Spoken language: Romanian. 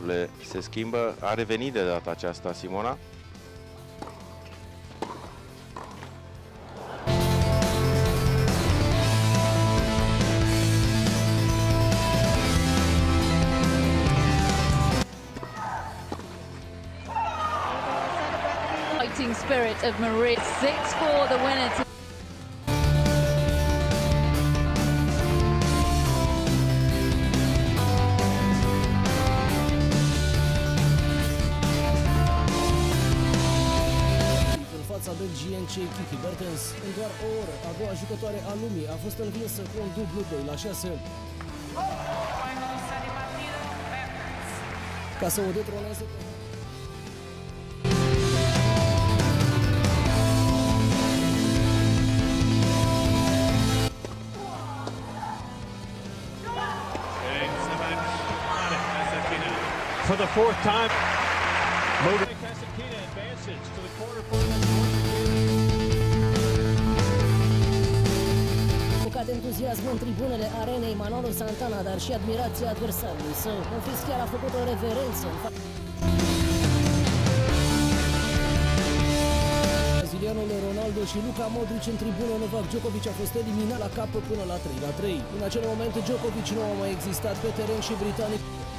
lucrurile se schimbă. A revenit de data aceasta Simona. Fighting spirit of Maria. 6-4 the winner. În fața belgiancei Kiki Bertens, în doar o oră, a doua jucătoare a lumii a fost învinsă cu un dublu 2-6. Ca să o detroneze pe... For the fourth time, Kasatkina advances to the quarterfinals. Focat entuziasm în tribunele arenei Manolo Santana, dar și admirația adversarului său. Monfils chiar a făcut o reverență în fața brazilianul Ronaldo și Luka Modric în tribună. Novak Djokovic a fost eliminat la capăt până la 3-3. În acel moment Djokovic nu a mai existat pe teren și britanic